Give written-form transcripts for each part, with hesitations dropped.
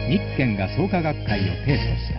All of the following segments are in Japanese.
日憲が創価学会を提訴した。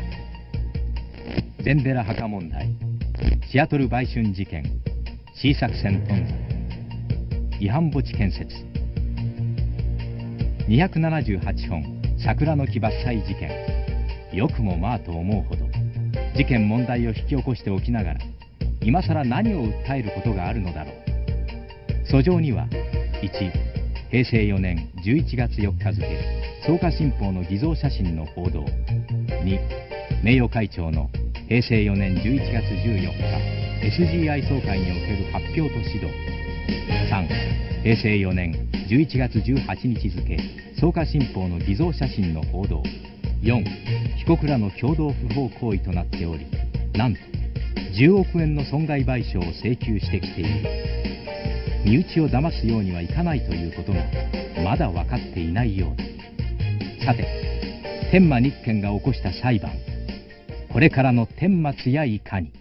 禅寺墓問題、シアトル売春事件、シー作戦頓挫、違反墓地建設、278本桜の木伐採事件。よくもまあと思うほど事件問題を引き起こしておきながら、今さら何を訴えることがあるのだろう。訴状には、1、平成4年11月4日付創価新報の偽造写真の報道。2、名誉会長の平成4年11月14日 SGI 総会における発表と指導。3、平成4年11月18日付創価新報の偽造写真の報道。4、被告らの共同不法行為となっており、なんと10億円の損害賠償を請求してきている。身内を騙すようにはいかないということがまだ分かっていないようだ。さて、天満日憲が起こした裁判、これからの顛末やいかに。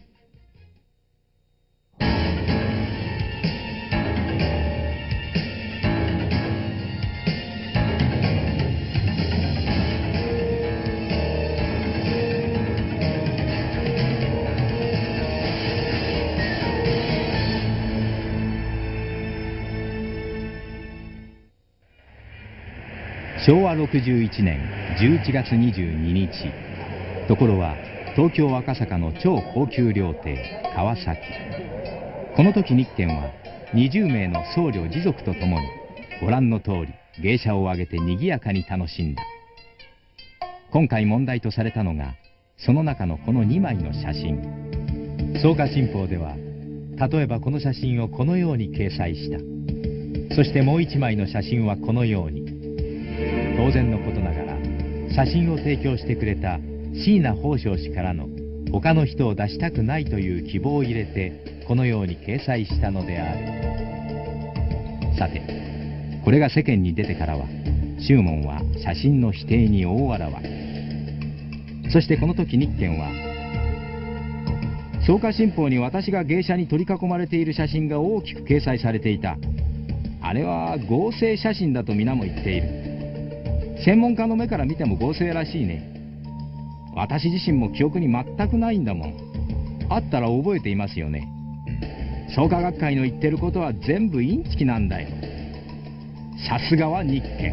昭和61年11月22日、ところは東京赤坂の超高級料亭川崎。この時日憲は20名の僧侶持続とともにご覧の通り芸者を挙げて賑やかに楽しんだ。今回問題とされたのがその中のこの2枚の写真。創価新報では例えばこの写真をこのように掲載した。そしてもう1枚の写真はこのように。当然のことながら写真を提供してくれた椎名宝生氏からの他の人を出したくないという希望を入れてこのように掲載したのである。さて、これが世間に出てからは宗門は写真の否定に大わらわ。そしてこの時日憲は、創価新報に私が芸者に取り囲まれている写真が大きく掲載されていた。あれは合成写真だと皆も言っている。専門家の目から見ても合成らしいね。私自身も記憶に全くないんだもん。あったら覚えていますよね。創価学会の言ってることは全部インチキなんだよ。さすがは日憲。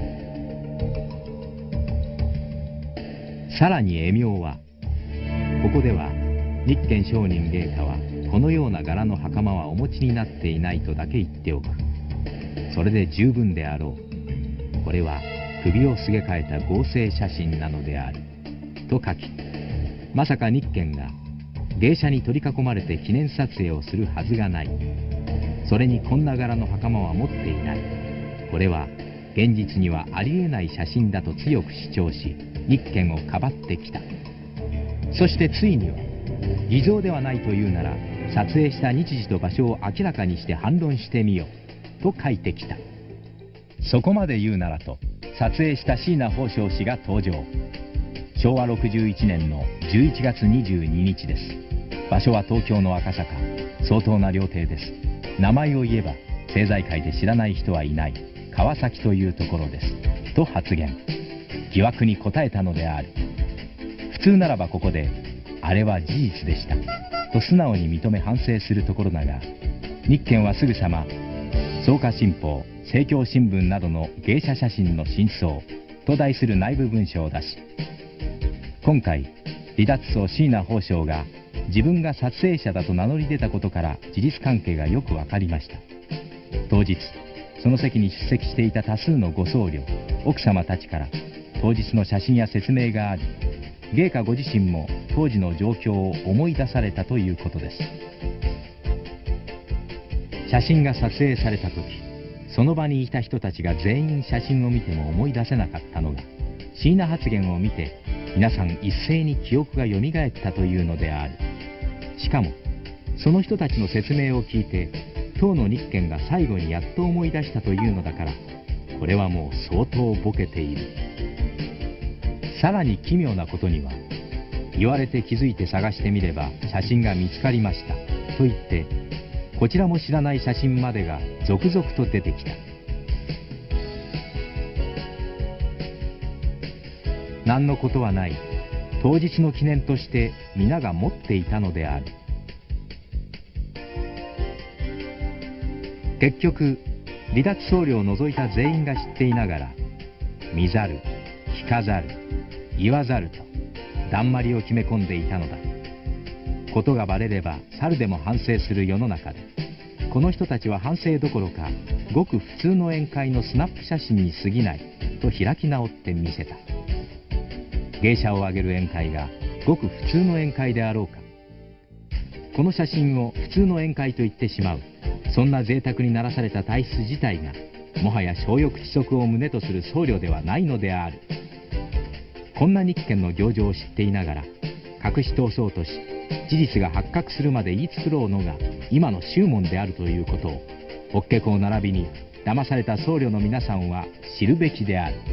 さらに会名は、ここでは日憲上人芸家はこのような柄の袴はお持ちになっていないとだけ言っておく。それで十分であろう。これは首をすげ替えた合成写真なのであると書き、まさか日憲が芸者に取り囲まれて記念撮影をするはずがない。それにこんな柄の袴は持っていない。これは現実にはありえない写真だと強く主張し、日憲をかばってきた。そしてついには、偽造ではないというなら撮影した日時と場所を明らかにして反論してみよと書いてきた。そこまで言うならと撮影した椎名宝生氏が登場。昭和61年の11月22日です。場所は東京の赤坂、相当な料亭です。名前を言えば政財界で知らない人はいない川崎というところですと発言。疑惑に答えたのである。普通ならばここであれは事実でしたと素直に認め反省するところだが、日憲はすぐさま創価新報、政教新聞などの芸者写真の真相と題する内部文書を出し、今回離脱僧椎名宝生が自分が撮影者だと名乗り出たことから事実関係がよく分かりました。当日その席に出席していた多数のご僧侶、奥様たちから当日の写真や説明があり、芸家ご自身も当時の状況を思い出されたということです。写真が撮影された時、その場にいた人たちが全員写真を見ても思い出せなかったのが、椎名発言を見て皆さん一斉に記憶がよみがえったというのである。しかもその人たちの説明を聞いて当の日憲が最後にやっと思い出したというのだから、これはもう相当ボケている。さらに奇妙なことには、言われて気づいて探してみれば写真が見つかりましたと言って、こちらも知らない写真までが続々と出てきた。 何のことはない当日の記念として皆が持っていたのである。結局離脱僧侶を除いた全員が知っていながら、見ざる聞かざる言わざるとだんまりを決め込んでいたのだ。ことがバレれば猿でも反省する世の中で、この人たちは反省どころかごく普通の宴会のスナップ写真に過ぎないと開き直ってみせた。芸者をあげる宴会がごく普通の宴会であろうか。この写真を普通の宴会と言ってしまう、そんな贅沢にならされた体質自体がもはや小欲知足を旨とする僧侶ではないのである。こんな日見の行情を知っていながら隠し通そうとし、事実が発覚するまで言い繕うのが今の宗門であるということを、法華経並びに騙された僧侶の皆さんは知るべきである。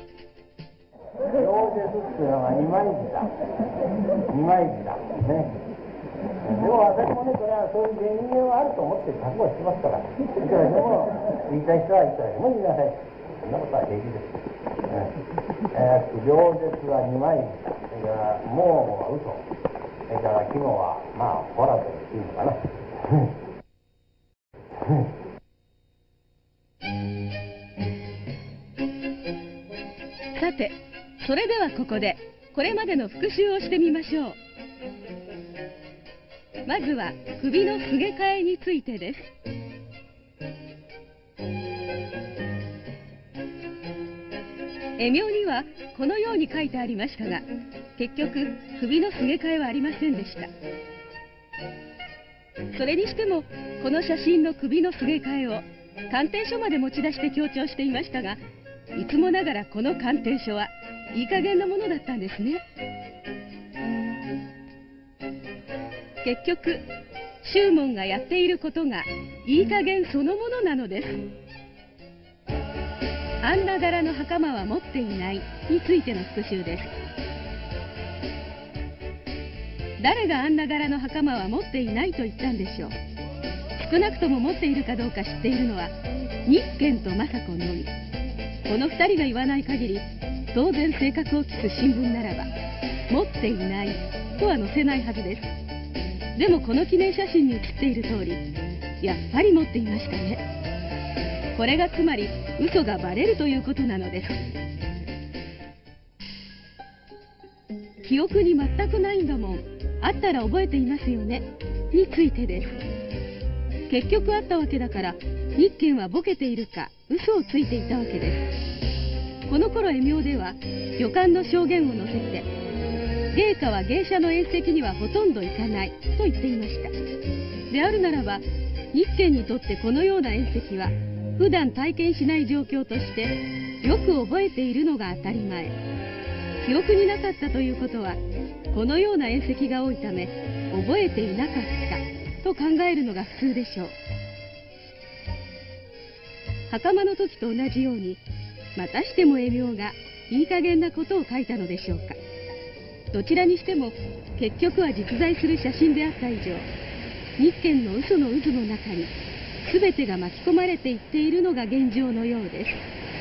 行説っていうのは二枚舌、二枚舌ね。でも私もね、これはそういう原因はあると思って覚悟してますから、いくらでも言いたい人はいくらでも言いなさい。そんなことは平気です。行説は二枚舌、それから盲は嘘、それから季語はまあホラというのかな。 さて、それではここでこれまでの復習をしてみましょう。まずは首のすげ替えについてです。絵名にはこのように書いてありましたが、結局首のすげ替えはありませんでした。それにしてもこの写真の首のすげ替えを鑑定書まで持ち出して強調していましたが、いつもながらこの鑑定書はいい加減なものだったんですね。結局宗門がやっていることがいい加減そのものなのです。あんな柄の袴は持っていないについての復習です。誰があんな柄の袴は持っていないと言ったんでしょう。少なくとも持っているかどうか知っているのは日見と政子のみ。この2人が言わない限り、当然性格を期す新聞ならば持っていないとは載せないはずです。でもこの記念写真に写っている通り、やっぱり持っていましたね。これがつまり嘘がバレるということなのです。記憶に全くないんだもん、あったら覚えていますよねについてです。結局あったわけだから、日見はボケているか嘘をついていたわけです。この頃絵名では旅館の証言を載せて、芸家は芸者の宴席にはほとんど行かないと言っていました。であるならば、日見にとってこのような宴席は普段体験しない状況としてよく覚えているのが当たり前。記憶になかったということは、このような宴席が多いため覚えていなかったと考えるのが普通でしょう。袴の時と同じように、またしても絵名がいい加減なことを書いたのでしょうか。どちらにしても結局は実在する写真であった以上、日見の嘘の渦の中に全てが巻き込まれていっているのが現状のようです。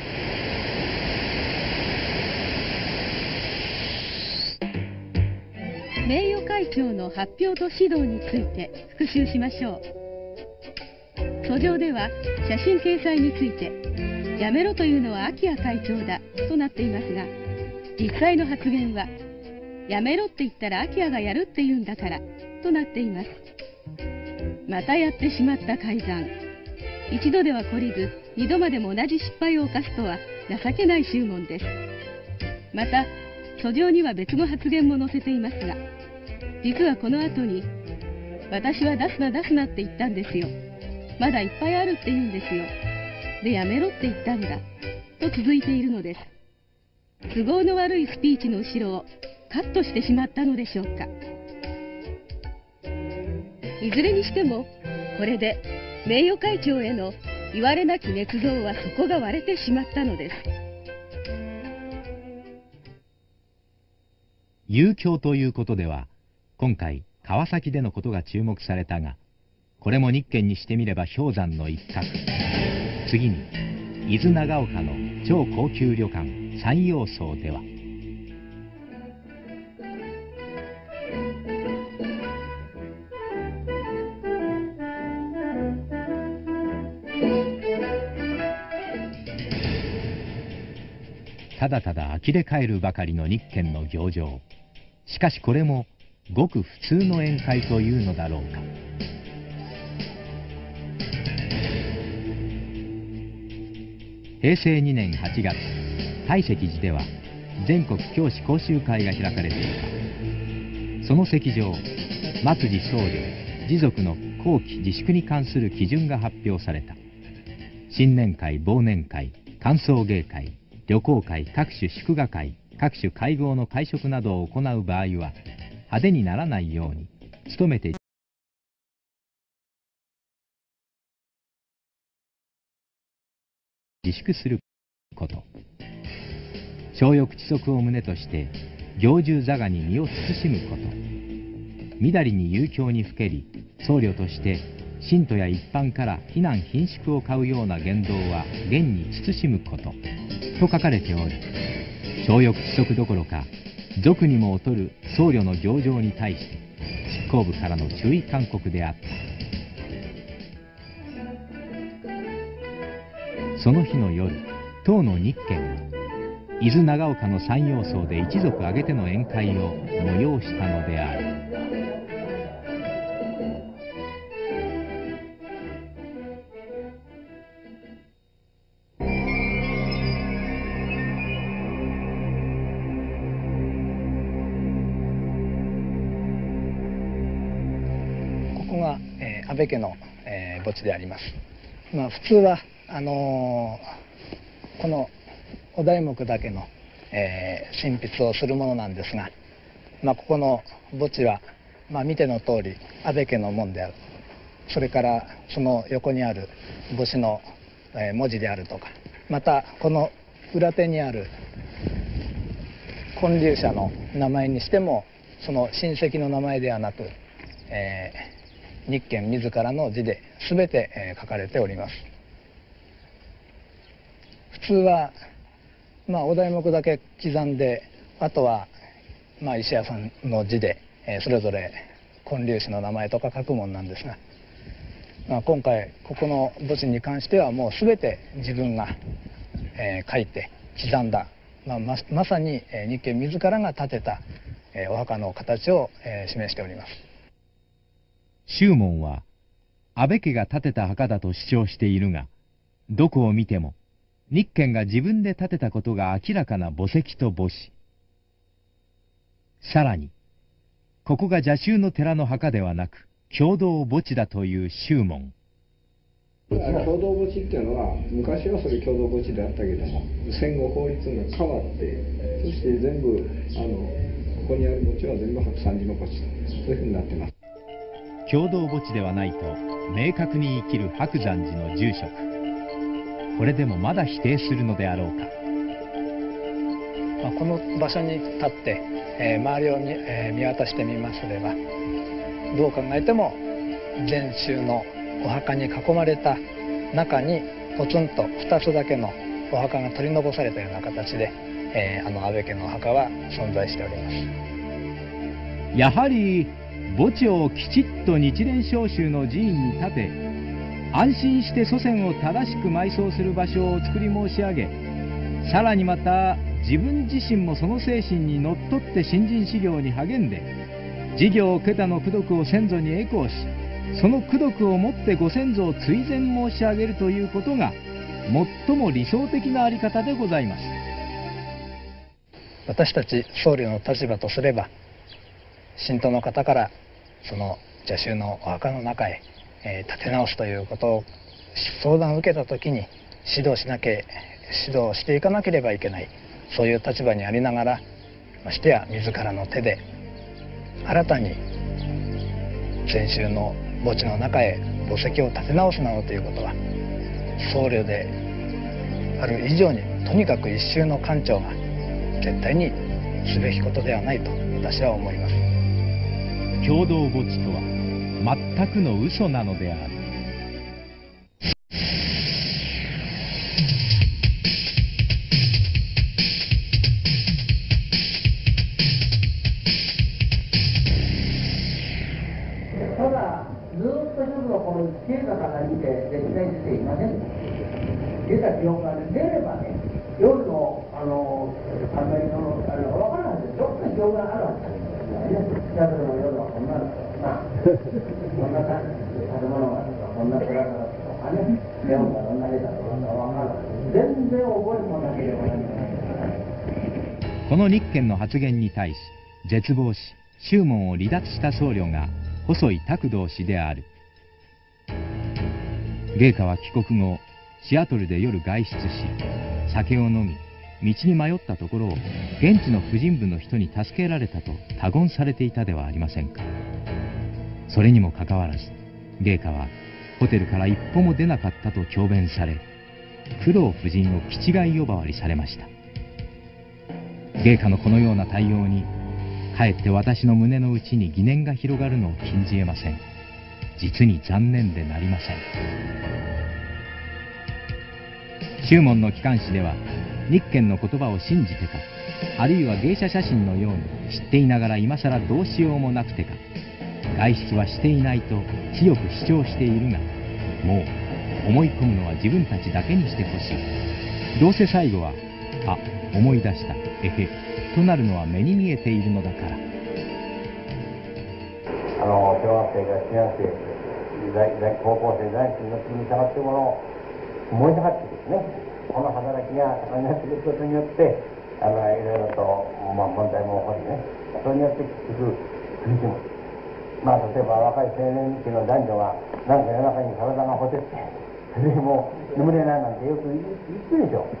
名誉会長の発表と指導について復習しましょう。訴状では写真掲載について、やめろというのは秋谷会長だとなっていますが、実際の発言はやめろって言ったら秋谷がやるって言うんだからとなっています。またやってしまった改ざん。一度では懲りず二度までも同じ失敗を犯すとは情けない宗門です。また訴状には別の発言も載せていますが、実はこの後に私は出すな出すなって言ったんですよ、まだいっぱいあるって言うんですよ、でやめろって言ったんだと続いているのです。都合の悪いスピーチの後ろをカットしてしまったのでしょうか。いずれにしてもこれで名誉会長への言われなき捏造は底が割れてしまったのです。 遊興ということでは、今回川崎でのことが注目されたが、これも日見にしてみれば氷山の一角。次に伊豆長岡の超高級旅館山陽荘では、 ただただ呆れ返るばかりの日見の行情。しかしこれもごく普通の宴会というのだろうか。平成2年8月、大石寺では全国教師講習会が開かれていた。その席上、末次僧侶持続の後期自粛に関する基準が発表された。新年会、忘年会、歓送迎会、旅行会、各種祝賀会、各種会合の会食などを行う場合は派手にならないように努めて自粛すること。小欲知足を旨として行住座がに身を慎むこと。みだりに遊興にふけり、僧侶として信徒や一般から非難貧縮を買うような言動は厳に慎むことと書かれており、小欲知足どころか俗にも劣る僧侶の行情に対して執行部からの注意勧告であった。その日の夜、当の日見は伊豆長岡の山陽荘で一族挙げての宴会を催したのである。 ここが、安倍家の、墓地であります。普通はこのお題目だけの、執筆をするものなんですが、ここの墓地は、見ての通り安倍家の門である。それからその横にある墓誌の、文字であるとか、またこの裏手にある建立者の名前にしてもその親戚の名前ではなく、日見自らの字で全て、書かれております。普通は、お題目だけ刻んで、あとは、石屋さんの字で、それぞれ建立士の名前とか書くもんなんですが、今回ここの墓地に関してはもう全て自分が、書いて刻んだ、まさに、日見自らが建てた、お墓の形を、示しております。 宗門は安倍家が建てた墓だと主張しているが、どこを見ても日見が自分で建てたことが明らかな墓石と墓誌。さらにここが邪宗の寺の墓ではなく共同墓地だという宗門。 共同墓地っていうのは昔はそれ共同墓地であったけども、戦後法律が変わって、そして全部ここにある墓地は全部白山寺の墓地、そういうふうになってます。 共同墓地ではないと明確に生きる白山寺の住職。これでもまだ否定するのであろうか。 この場所に立って、周りを見渡してみますれば、どう考えても禅宗のお墓に囲まれた中にポツンと2つだけのお墓が取り残されたような形で、安倍家のお墓は存在しております。 やはり墓地をきちっと日蓮召集の寺院に建て、安心して祖先を正しく埋葬する場所を作り申し上げ、さらにまた自分自身もその精神にのっとって新人修行に励んで、事業桁の功徳を先祖に栄光し、その功徳をもってご先祖を追善申し上げるということが最も理想的なあり方でございます。 私たち僧侶の立場とすれば、信徒の方からその邪宗のお墓の中へ、建て直すということを相談を受けた時に指導していかなければいけない、そういう立場にありながら、ましてや自らの手で新たに禅宗の墓地の中へ墓石を建て直すなどということは、僧侶である以上にとにかく一宗の官長が絶対にすべきことではないと私は思います。 共同墓地とは全くの嘘なのである。 ただずっと一つのこの消えた方にて絶対出ていません。出た記憶が出ればね、夜のあんまりあれ分からないんですよ。どっかに情があるわけですよね。宿の夜はこんなのとか、こんな感じで建物がとか、こんな暗さだとかね、レオンがどんな絵だとか分からない。全然覚えもなければなりません。 この日賢の発言に対し絶望し宗門を離脱した僧侶が細井拓道氏である。芸家は帰国後シアトルで夜外出し酒を飲み道に迷ったところを現地の婦人部の人に助けられたと他言されていたではありませんか。それにもかかわらず芸家はホテルから一歩も出なかったと強弁され工藤夫人を気違い呼ばわりされました。芸家のこのような対応にかえって私の胸の内に疑念が広がるのを禁じえません。実に残念でなりません。宗門の機関紙では日賢の言葉を信じてかあるいは芸者写真のように知っていながら今更どうしようもなくてか外出はしていないと強く主張しているがもう思い込むのは自分たちだけにしてほしい。どうせ最後はあ思い出したえへとなるのは目に見えているのだから。 小学生から中学生高校生大学の次に下がってものを思いたかってですね、この働きが盛んになってくることによっていろいろと、問題も起こりね、それによって結局苦しむ。例えば若い青年期の男女がなんか夜中に体がほてってそれでもう眠れないなんてよく言ってるでしょ。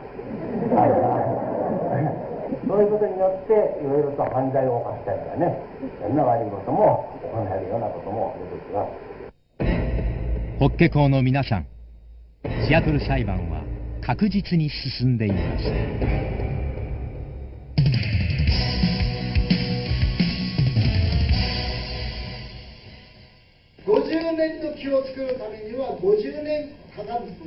そういうことによっていろいろと犯罪を犯したりとかね、そんな悪いことも行えるようなことも出てきます。 法華経の皆さん、シアトル裁判は確実に進んでいます。 50年の木を作るためには50年かかるんです、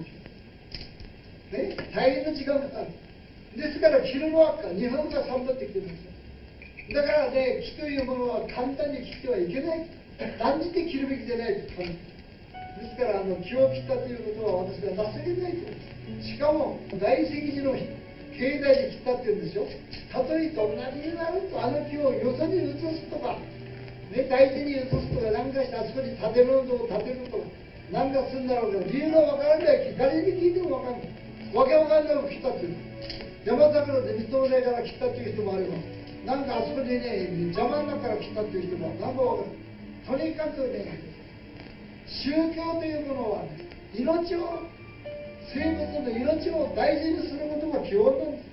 ね、大変な時間かかる。ですから切るのは日本が頑張ってきてるんですよ。だからね、木というものは簡単に切ってはいけない、断じて切るべきじゃないと。ですから木を切ったということは私は情けないと。しかも大石寺の境内で切ったっていうんでしょ。たとえどんなになると木をよそに移すとか、大事に移すとかなんかしてあそこに建物を建てるとかなんかするんだろうけど理由がわからない。誰に聞いてもわかんない。わけわかんないのを切ったっていう。山桜で水の上から切ったっていう人もあれば、なんかあそこでね邪魔になったから切ったっていう人もなんかわかる。とにかくね、宗教というものは、ね、命を生物の命を大事にすることが基本なんです。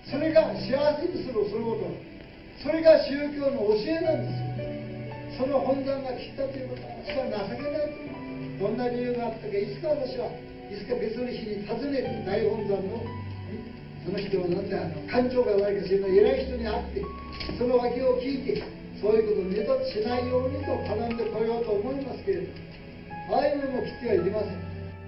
それが幸せにすること、それが宗教の教えなんですよ。その本山が切ったということは私は情けないと。どんな理由があったか、いつか私はいつか別の日に訪ねて大本山のその人をなんて館長が悪いかしら偉い人に会ってその訳を聞いてそういうことを二度としないようにと頼んでこようと思いますけれど、ああいうのも切ってはいけません。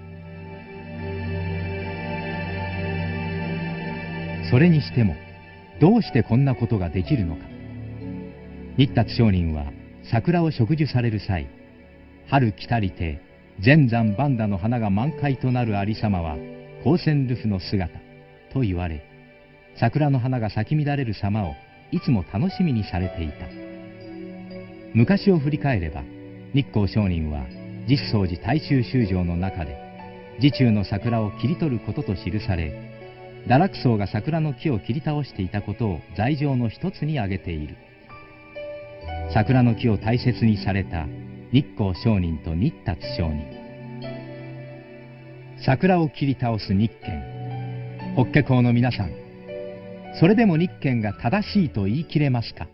それにしてもどうしてこんなことができるのか。日達上人は桜を植樹される際、春来たりて全山万田の花が満開となるありさまは光線ルフの姿と言われ、桜の花が咲き乱れる様をいつも楽しみにされていた。昔を振り返れば日光上人は実相寺大衆宗条の中で時中の桜を切り取ることと記され、堕落僧が桜の木を切り倒していたことを罪状の一つに挙げている。桜の木を大切にされた日光上人と日達上人。桜を切り倒す日賢、法華経の皆さん、それでも日賢が正しいと言い切れますか。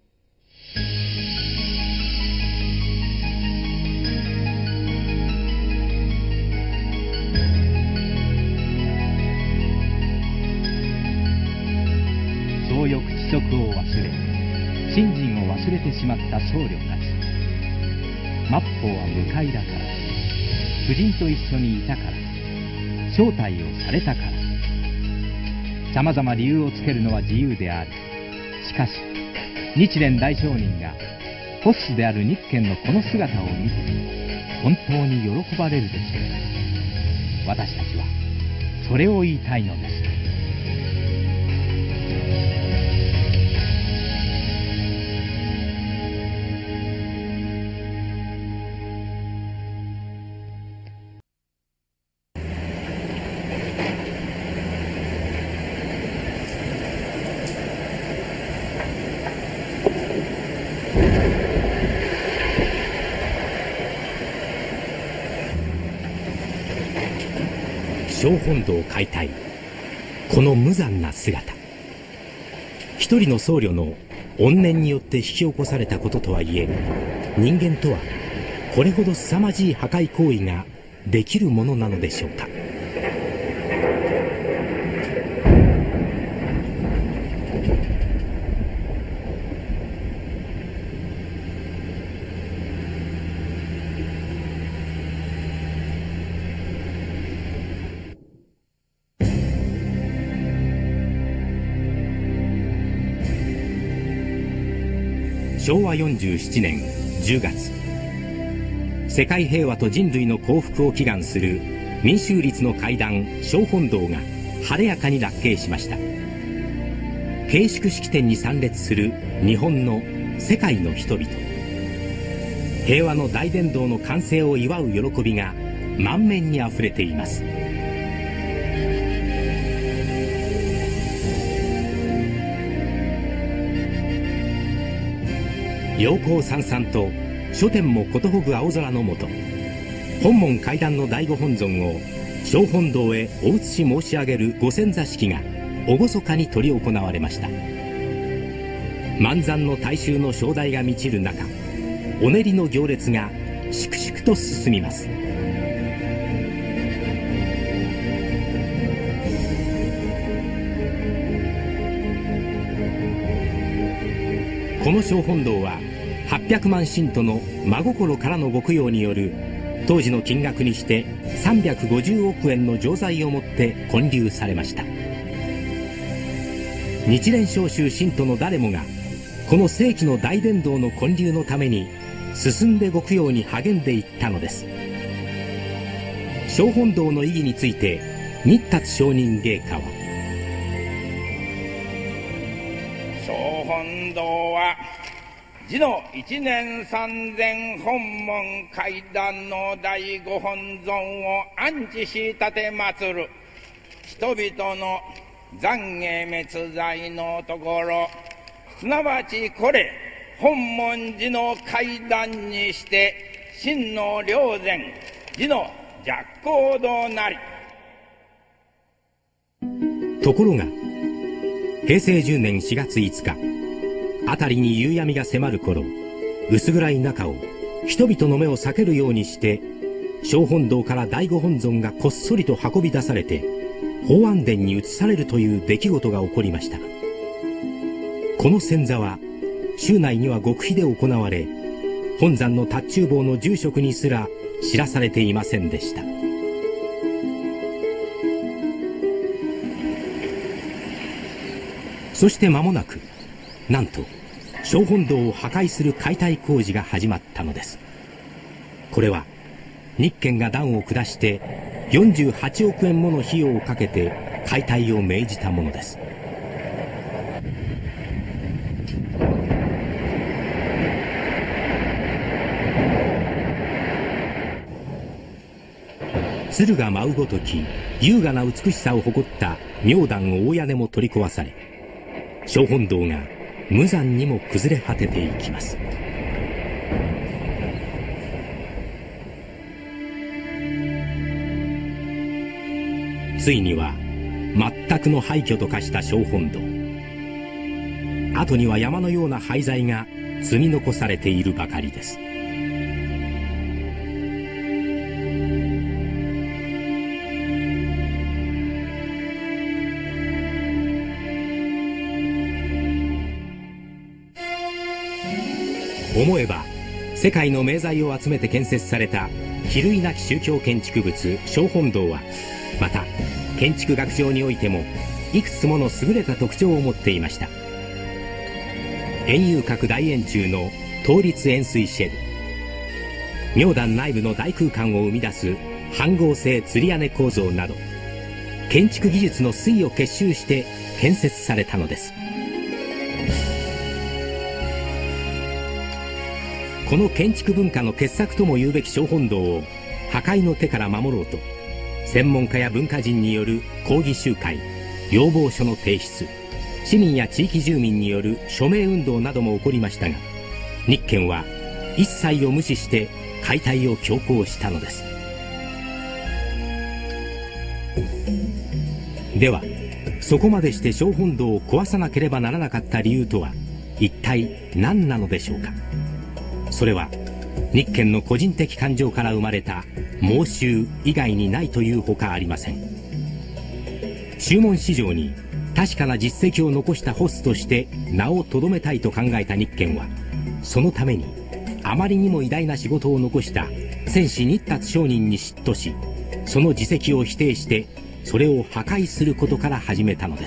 情欲知足を忘れ、信心を忘れてしまった僧侶たち。末法は無戒だから、夫人と一緒にいたから、招待をされたから。さまざま理由をつけるのは自由である。しかし日蓮大聖人がホッスである日賢のこの姿を見て本当に喜ばれるでしょう。私たちはそれを言いたいのです。 小本堂解体、この無残な姿、一人の僧侶の怨念によって引き起こされたこととはいえ、人間とはこれほど凄まじい破壊行為ができるものなのでしょうか。昭和47年10月、世界平和と人類の幸福を祈願する民衆立の階段小本堂が晴れやかに落慶しました。慶祝式典に参列する日本の世界の人々、平和の大殿堂の完成を祝う喜びが満面にあふれています。陽光さんさんと書店もことほぐ青空の下、本門階段の第五本尊を小本堂へお移し申し上げるご遷座式が厳かに執り行われました。満山の大衆の正代が満ちる中、お練りの行列が粛々と進みます。この小本堂は800万信徒の真心からのご供養による当時の金額にして350億円の錠剤をもって建立されました。日蓮召集信徒の誰もがこの世紀の大殿堂の建立のために進んでご供養に励んでいったのです。小本堂の意義について日達上人芸家は、 小本堂は次の一年三千本門階段の第五本尊を安置し立て祀る人々の懺悔滅罪のところ、すなわちこれ本門寺の階段にして真の霊山寺の寂光堂なり。 ところが平成10年4月5日、辺りに夕闇が迫る頃、薄暗い中を人々の目を避けるようにして小本堂から第五本尊がこっそりと運び出されて法安殿に移されるという出来事が起こりました。この遷座は州内には極秘で行われ、本山の達中坊の住職にすら知らされていませんでした。そして間もなく、なんと小本堂を破壊する解体工事が始まったのです。これは日憲が断を下して48億円もの費用をかけて解体を命じたものです。鶴が舞うごとき優雅な美しさを誇った明壇大屋根も取り壊され、小本堂が無残にも崩れ果てていきます。ついには全くの廃墟と化した小本堂。後には山のような廃材が積み残されているばかりです。思えば世界の名材を集めて建設された比類なき宗教建築物小本堂は、また建築学上においてもいくつもの優れた特徴を持っていました。円遊角大円柱の倒立円錐シェル、明壇内部の大空間を生み出す半合成吊り屋根構造など、建築技術の粋を結集して建設されたのです。この建築文化の傑作とも言うべき小本堂を破壊の手から守ろうと、専門家や文化人による抗議集会、要望書の提出、市民や地域住民による署名運動なども起こりましたが、日憲は一切を無視して解体を強行したのです。 ではそこまでして小本堂を壊さなければならなかった理由とは一体何なのでしょうか。それは日賢の個人的感情から生まれた妄執以外にないというほかありません。宗門史上に確かな実績を残したホスとして名をとどめたいと考えた日賢は、そのためにあまりにも偉大な仕事を残した戦士日達上人に嫉妬し、その自責を否定してそれを破壊することから始めたのです。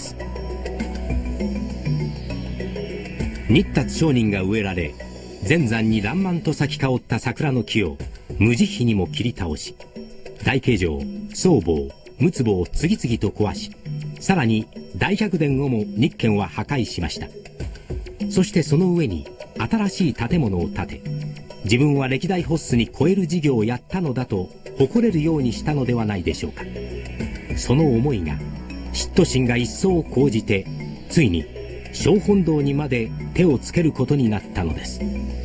日達上人が植えられ、全山に爛漫と咲き香った桜の木を無慈悲にも切り倒し、大慶城、宗坊、陸奥を次々と壊し、さらに大百殿をも日賢は破壊しました。そしてその上に新しい建物を建て、自分は歴代ホッスに超える事業をやったのだと誇れるようにしたのではないでしょうか。その思いが嫉妬心が一層高じて、ついに小本堂にまで手をつけることになったのです。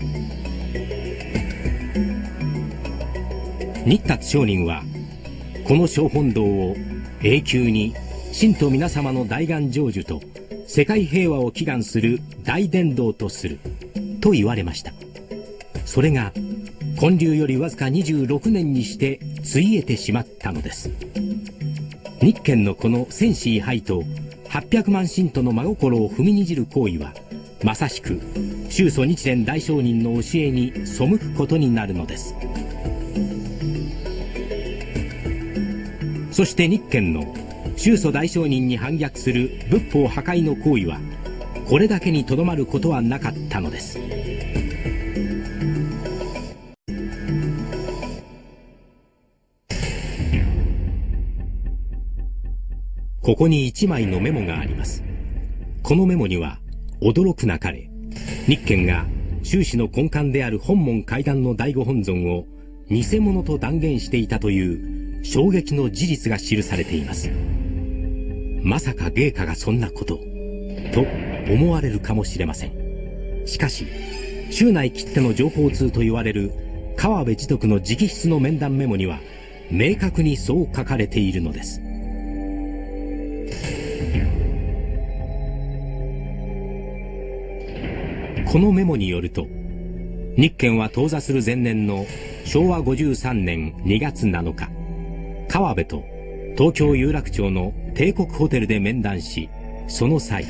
日達上人はこの小本堂を永久に神と皆様の大願成就と世界平和を祈願する大伝道とすると言われました。それが建立よりわずか26年にしてついえてしまったのです。日賢のこの戦士位牌と800万信徒の真心を踏みにじる行為は、まさしく宗祖日蓮大聖人の教えに背くことになるのです。そして日賢の宗祖大聖人に反逆する仏法破壊の行為は、これだけにとどまることはなかったのです。ここに一枚のメモがあります。このメモには、驚くなかれ、日賢が宗師の根幹である本門階段の第五本尊を偽物と断言していたという衝撃の事実が記されています。まさか芸家がそんなことと思われるかもしれません。しかし宗内きっての情報通と言われる川辺慈徳の直筆の面談メモには明確にそう書かれているのです。このメモによると、日賢は当座する前年の昭和53年2月7日、川辺と東京有楽町の帝国ホテルで面談し、その際、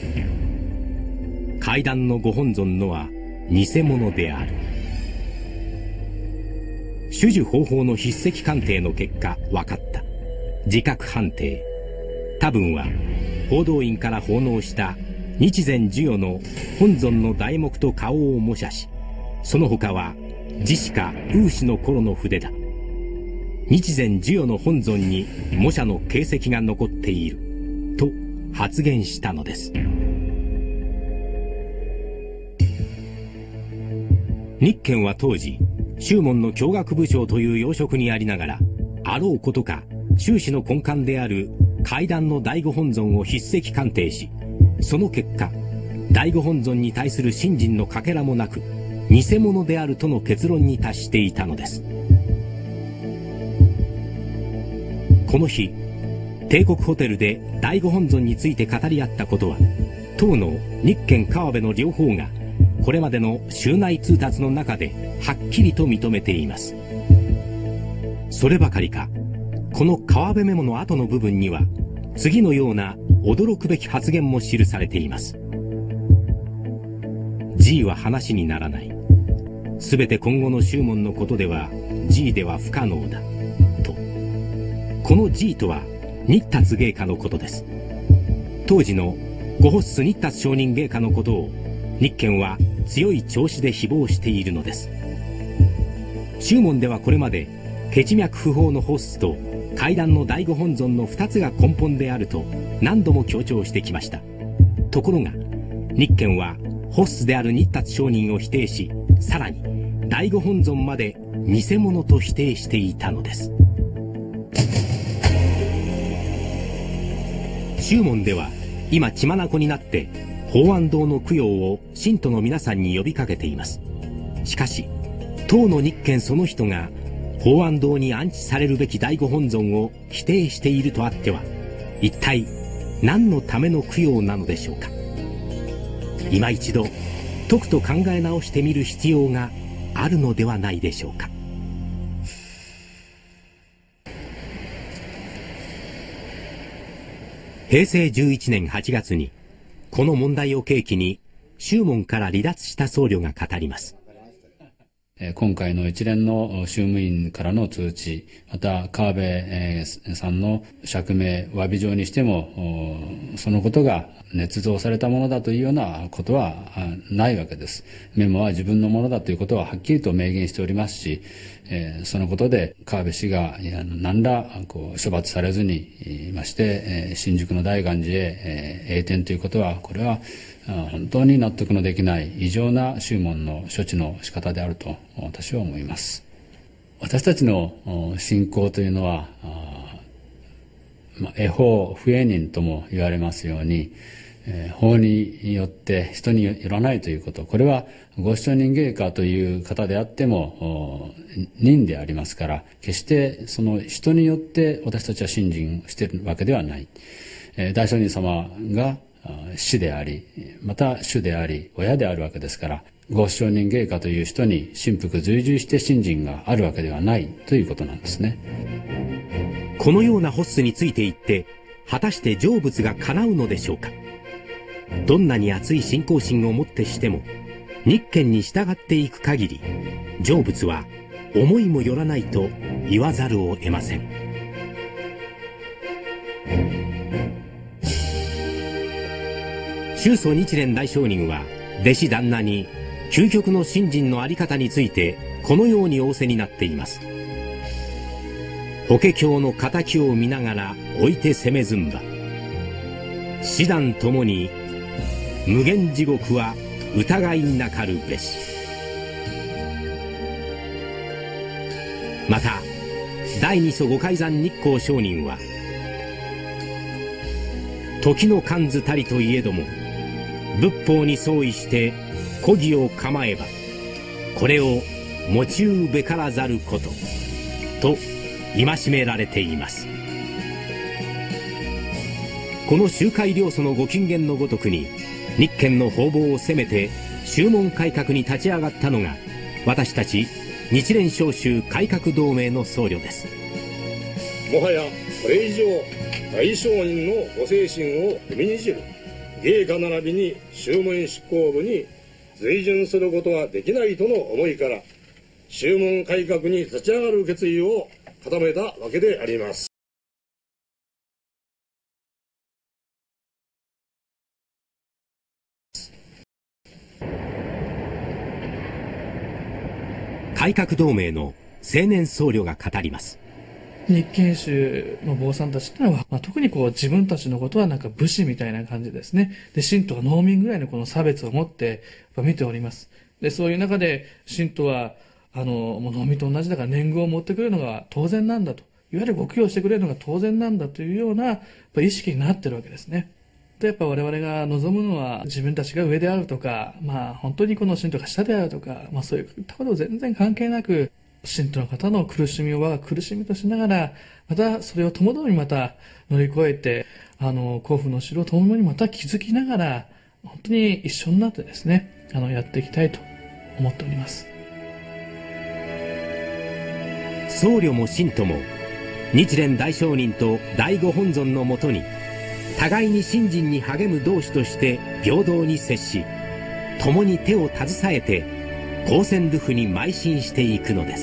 階段のご本尊のは偽物である。種々方法の筆跡鑑定の結果分かった。自覚判定。多分は報道院から奉納した日前授与の本尊の題目と顔を模写し、その他は自死か有志の頃の筆だ。日前授与の本尊に模写の形跡が残っていると発言したのです。日賢は当時宗門の教学部長という要職にありながら、あろうことか宗師の根幹である階段の第五本尊を筆跡鑑定し、その結果第五本尊に対する信心のかけらもなく偽物であるとの結論に達していたのです。この日帝国ホテルで第五本尊について語り合ったことは、当の日賢川辺の両方がこれまでの宗内通達の中ではっきりと認めています。そればかりか、この川辺メモの後の部分には次のような驚くべき発言も記されています。 G は話にならない。すべて今後の宗門のことでは G では不可能だと。この G とは日達芸家のことです。当時のご発出日達上人芸家のことを日賢は強い調子で誹謗しているのです。宗門ではこれまで血脈不法の発出と階段の第五本尊の2つが根本であると何度も強調してきました。ところが日賢は発出である日達上人を否定し、さらに第五本尊まで偽物と否定していたのです。宗門では今血眼になって法安堂の供養を信徒の皆さんに呼びかけています。しかし当の日賢その人が法安堂に安置されるべき第五本尊を否定しているとあっては、一体何のための供養なのでしょうか。今一度とくと考え直してみる必要があるのではないでしょうか。平成11年8月にこの問題を契機に宗門から離脱した僧侶が語ります。 今回の一連の宗務員からの通知、また川辺さんの釈明、詫び状にしても、そのことが捏造されたものだというようなことはないわけです。メモは自分のものだということははっきりと明言しておりますし、そのことで川辺氏が何ら処罰されずに、まして新宿の大願寺へ栄転ということは、これは本当に納得のできない異常な宗門の処置の仕方であると私は思います。私たちの信仰というのは、恵方不営人とも言われますように、法によって人によらないということ、これはご子人芸家という方であっても人でありますから、決してその人によって私たちは信心しているわけではない。大聖人様が師であり、また主であり、親であるわけですから、ご子人芸家という人に神服随従して信心があるわけではないということなんですね。 このような発祖についていって、果たして成仏が叶うのでしょうか。どんなに熱い信仰心をもってしても、日憲に従っていく限り、成仏は思いもよらないと言わざるを得ません。宗祖日蓮大聖人は弟子旦那に究極の信心のあり方についてこのように仰せになっています。法華経の敵を見ながら置いて攻めずんば、師団ともに無限地獄は疑いなかるべし。また第二祖五海山日光上人は、時の観図たりといえども仏法に相違して古義を構えば、これを持ちうべからざることと戒められています。この集会領祖のご金言のごとくに、日憲の風貌を攻めて宗門改革に立ち上がったのが、私たち日蓮召集改革同盟の僧侶です。 もはやこれ以上大聖人のご精神を踏みにじる芸家並びに宗門執行部に随順することはできないとの思いから、宗門改革に立ち上がる決意を固めたわけであります。 改革同盟の青年僧侶が語ります。 日憲宗の坊さんたちってのは、特に自分たちのことはなんか武士みたいな感じですね。で、神道は農民ぐらいのこの差別を持って見ております。で、そういう中で神道はもう農民と同じだから年貢を持ってくれるのが当然なんだと、いわゆるご供養してくれるのが当然なんだというような意識になってるわけですね。で、やっぱ我々が望むのは自分たちが上であるとか、本当にこの神道が下であるとか、そういったことを全然関係なく、信徒の方の苦しみを我が苦しみとしながら、またそれをともどもにまた乗り越えて、甲府の城をともにまた築きながら、本当に一緒になってですね、やっていきたいと思っております。 僧侶も信徒も、日蓮大聖人と第五本尊のもとに、互いに信心に励む同志として平等に接し、共に手を携えて、光鮮流布に邁進していくのです。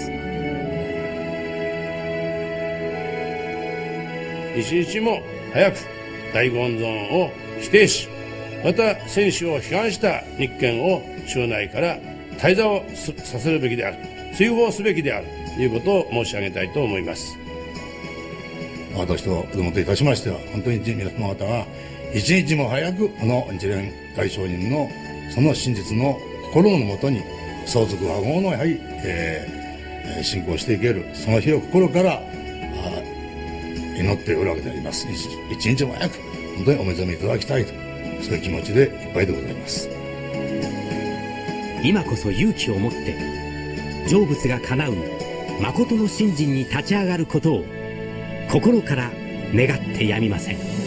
一日も早く第五本尊を否定し、また選手を批判した日憲を宗内から退座をさせるべきである、追放すべきであるということを申し上げたいと思います。 私と子どもといたしましては、本当に皆様方は一日も早くこの日蓮大聖人のその真実の心のもとに相続和合のやはり、信仰していけるその日を心から祈っておるわけであります。一日も早く本当にお目覚めいただきたいと、そういう気持ちでいっぱいでございます。 今こそ勇気を持って成仏が叶う誠の信心に立ち上がることを心から願ってやみません。